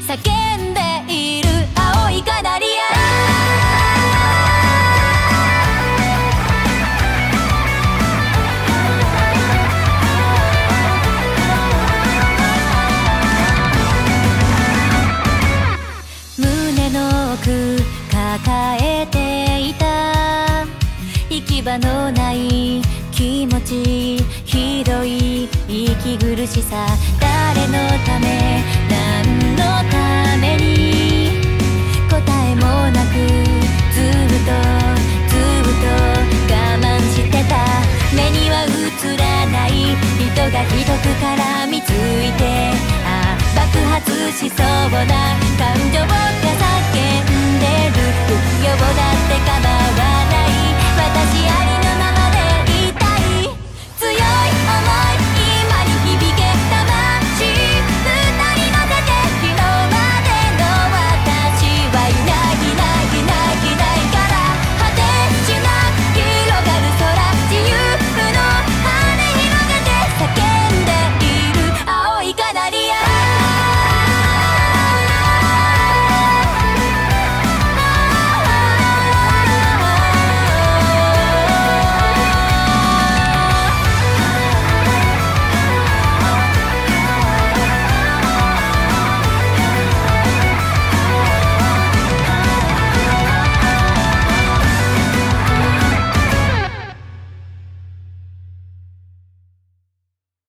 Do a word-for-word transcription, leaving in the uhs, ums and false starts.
んでいる青いカナリア。胸の奥抱えていた行き場のない気持ち、ひどい息苦しさ、誰のため何のために答えもなくずっとずっと我慢してた。目には映らない人がひどく絡みついて、ああ爆発しそうな感情が叫んでる。不要だってかば